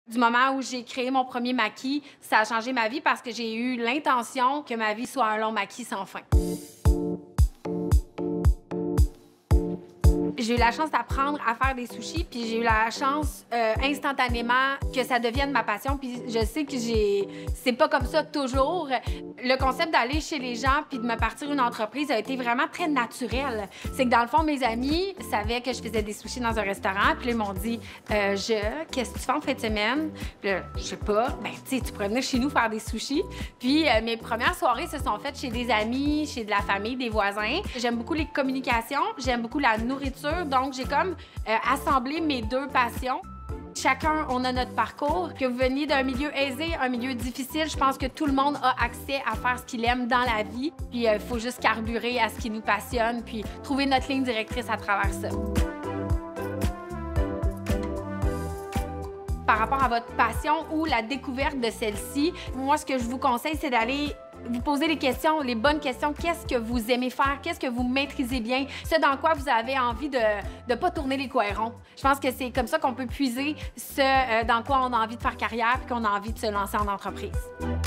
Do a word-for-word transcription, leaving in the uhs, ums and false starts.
Du moment où j'ai créé mon premier maquis, ça a changé ma vie parce que j'ai eu l'intention que ma vie soit un long maquis sans fin. J'ai eu la chance d'apprendre à faire des sushis, puis j'ai eu la chance euh, instantanément que ça devienne ma passion. Puis je sais que j'ai, c'est pas comme ça toujours. Le concept d'aller chez les gens puis de me partir une entreprise a été vraiment très naturel. C'est que dans le fond, mes amis savaient que je faisais des sushis dans un restaurant, puis là, ils m'ont dit euh, je, qu'est-ce que tu fais en fin de semaine? Puis là, je sais pas. Ben tu sais, tu pourrais venir chez nous faire des sushis. Puis euh, mes premières soirées se sont faites chez des amis, chez de la famille, des voisins. J'aime beaucoup les communications, j'aime beaucoup la nourriture. Donc, j'ai comme euh, assemblé mes deux passions. Chacun, on a notre parcours. Que vous veniez d'un milieu aisé, un milieu difficile, je pense que tout le monde a accès à faire ce qu'il aime dans la vie. Puis, il euh, faut juste carburer à ce qui nous passionne, puis trouver notre ligne directrice à travers ça. Par rapport à votre passion ou la découverte de celle-ci, moi, ce que je vous conseille, c'est d'aller vous poser les questions, les bonnes questions. Qu'est-ce que vous aimez faire? Qu'est-ce que vous maîtrisez bien? Ce dans quoi vous avez envie de ne pas tourner les coins. Je pense que c'est comme ça qu'on peut puiser ce euh, dans quoi on a envie de faire carrière et qu'on a envie de se lancer en entreprise.